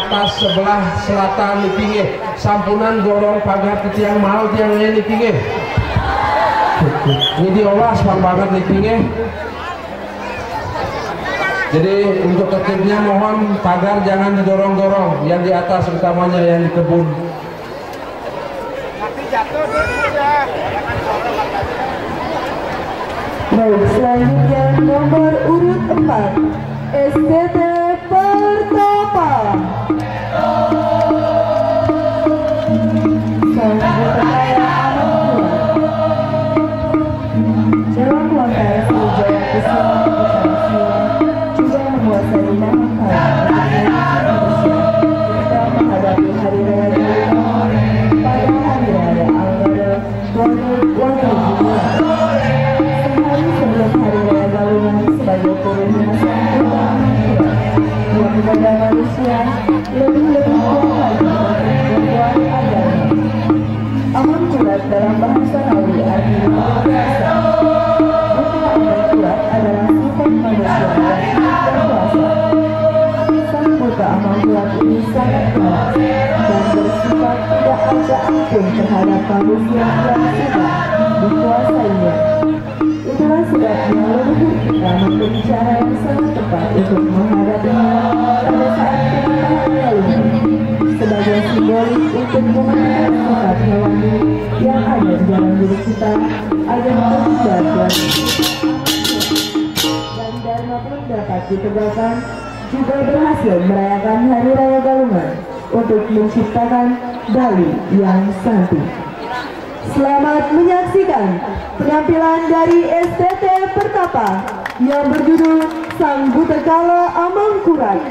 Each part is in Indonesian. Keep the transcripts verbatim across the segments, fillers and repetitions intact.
atas sebelah selatan di pinggir sampunan dorong pagar tiang mau tiang lain di pinggir ini diolah sepang banget di pinggir. Jadi untuk tertibnya mohon pagar jangan didorong-dorong, yang di atas utamanya yang di kebun. Baik, selanjutnya nomor urut empat S T T Pertapa. Sang Berkaya Jalan Wantai Sejauh Pesawat juga menguasai nama kita menghadapi Hari Raya Galungan pada Hari Raya Algada dua ribu dua puluh. Sehari sebelum Hari Raya Galungan sebagai turunnya sang Putra yang kepada manusia lebih-lebih kuat lagi berbuat agama. Aman kurat dalam bahasa Nawi artinya berkuasa. Bukan aman kurat adalah sifat manusia yang berkuasa. Sang Buddha aman kurat ini sangat keras dan bersifat tidak ada ampun terhadap manusia yang sudah dikuasainya. Itulah sebabnya leluhur kita memberi cara yang sangat tepat untuk menghadapinya pada saat pernikahan leluhur sebagai simbolis untuk mematikan sifat hewani yang ada di dalam diri kita agar terhindar dari dan dharma pun dapat ditegakkan. Juga berhasil merayakan Hari Raya Galungan untuk menciptakan Bali yang santi. Selamat menyaksikan penampilan dari S T T Pertapa yang berjudul Sang Butekala Amangkurat.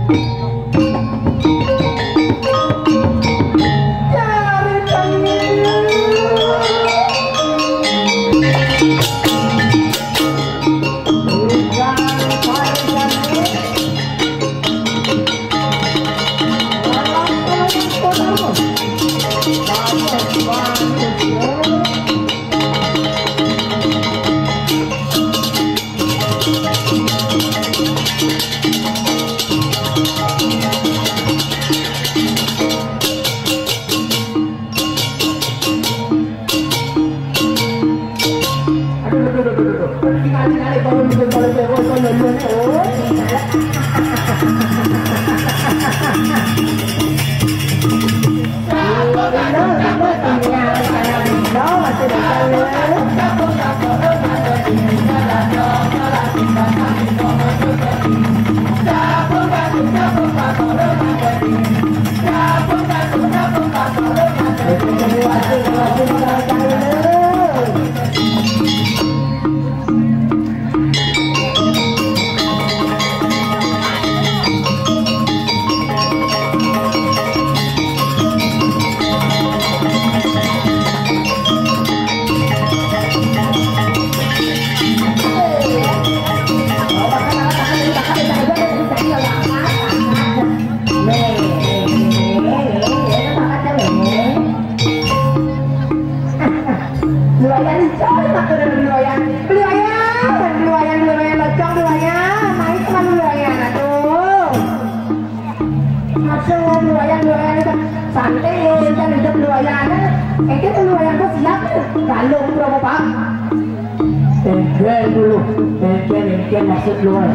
Masuk luar.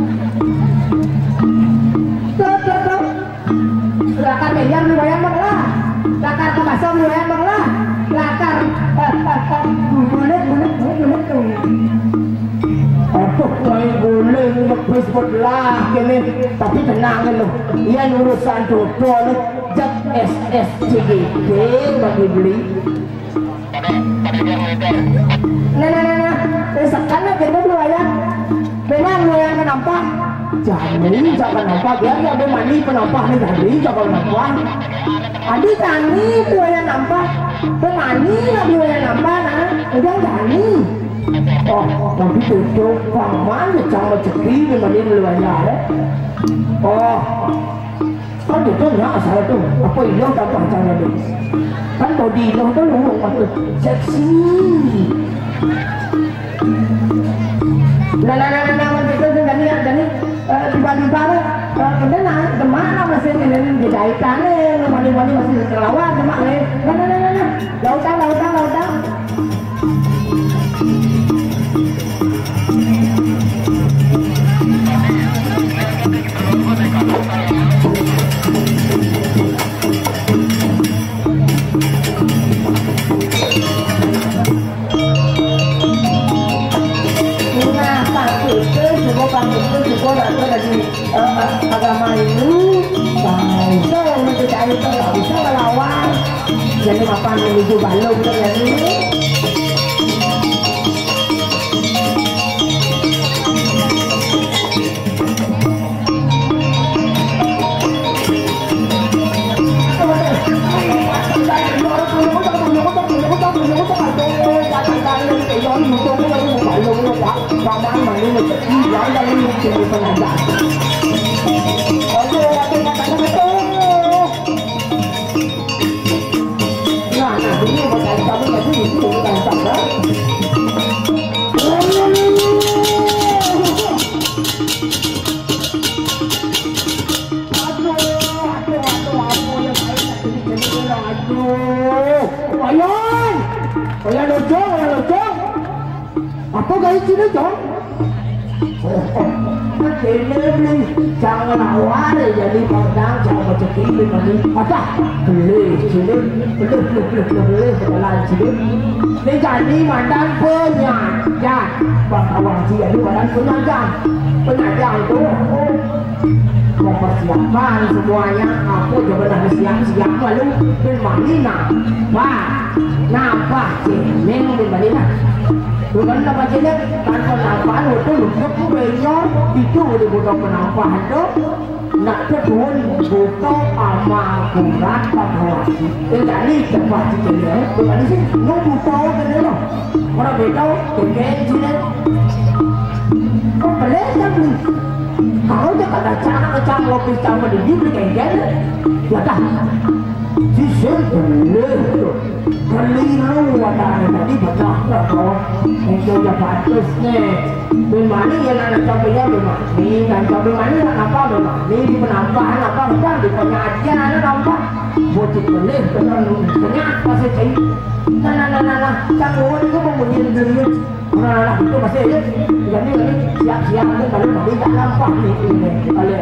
Tuh, tuh, tuh. Lakar meja lumayan lah. Lakar kemasam lumayan lah. Lakar bulet bulet bulet tuh. Aduh, main bulet lebih sebelah gini. Tapi tenang loh. Ia urusan dodol jat S S C G P bagi beli. Nah, nah, nah, nah. Sekarang kita lumayan. Benar yang penampak, jadi jangan nampak biar yang bermani penampak nih jadi jangan nampak. Adi tani dua yang nampak, bermani lah dua yang nampak, nah udah jadi. Oh, tapi tujuh paman jangan cekri bermani luarnya deh. Oh, kan itu nggak asal tuh, apa ini tak pancangnya deh. Kan body lo tuh lu maksud seksi. Nah, nah, nah, nah, nah, itu dan ini dan ini tiba-tiba kemudian nah, kemana masih ini dijahitkan nih, mani-mani masih terlawat, teman nih. Nah, nah, nah, nah, nah, lautan, lautan, lautan. Agama ini bisa mencari itu nggak bisa melawan jadi apa menuju balong jadi apa guys ini dong? Ini jangan awal jadi pandang jangan cekik begini. Ada beli sini beli beli beli beli sebelah sini. Ini jadi mandang penyajian bangkawan sih jadi mandang penyajian penyajian itu mempersiapkan semuanya. Aku juga dah siap-siap lalu bermalina. Wah, nampak cemeng bermalina. Bukan apa jenis tanpa nampaan itu lupa ku benyor itu udah butuh penampahan tuh nak kebun buka ama kurat pamawasi ini cepat cikirnya bukan sih nunggu tahu kan loh orang betul kegen sini kok boleh kan kalau dia kata cara kecam lopi sama di bibir kegen ya dah sisir boleh keliru wadahnya tadi benar kok itu ya bagus nih bimani yang ada cabenya bimani dan cabai mani apa bimani di penampahan apa bukan di penyajian ada nampak bocil boleh ternyata masih cai nah nah nah nah nah canggung itu membunyikan diri nah nah itu masih aja jadi ini siap-siap itu kalau mani tak nampak nih ini kalau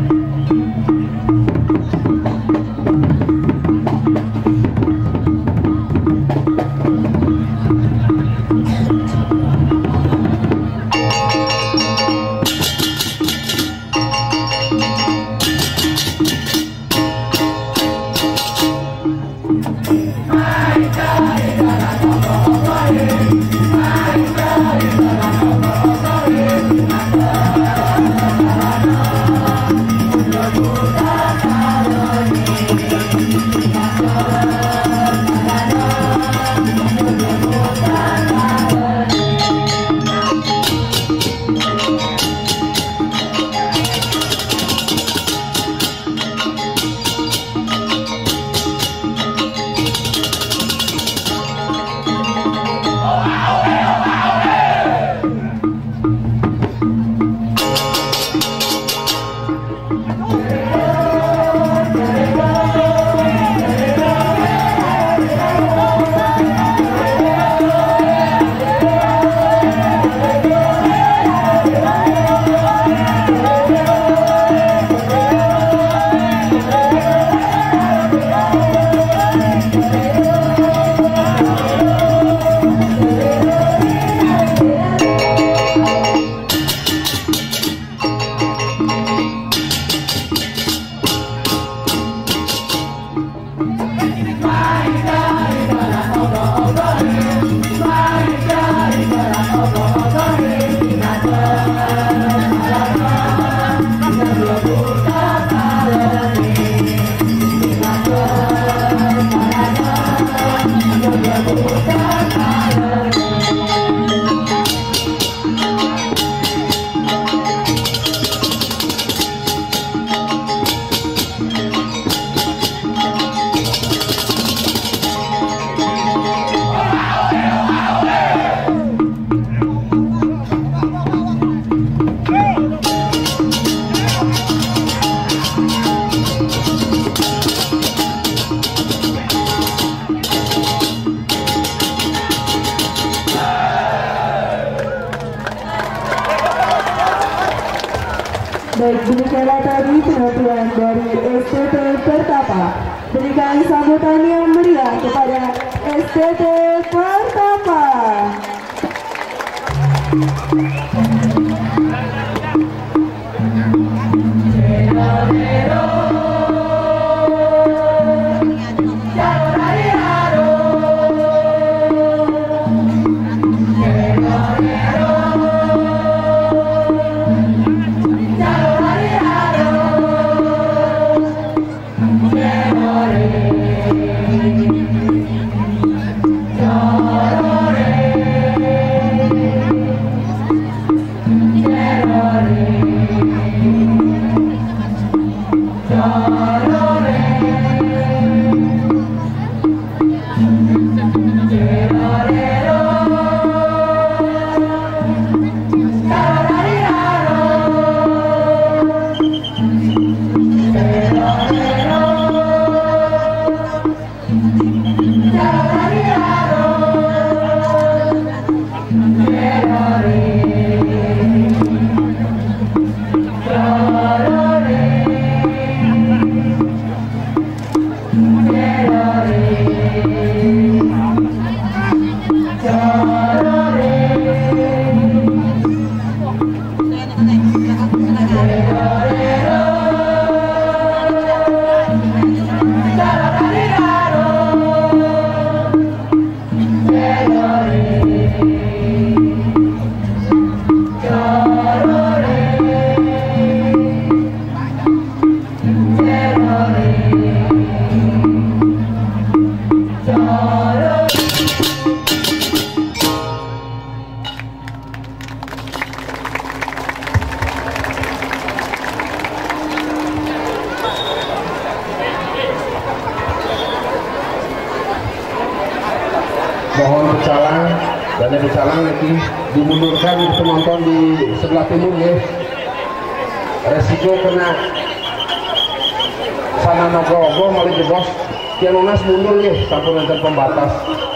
Baik, demikianlah tadi penampilan dari S T T Pertapa. Berikan sambutan yang meriah kepada S T T Pertapa. Becalang dan yang Becalang nanti dimundurkan penonton di sebelah timur ya. Resiko kena sana nogo-ogo malah jebos Kianonas mundur ya sampun enten pembatas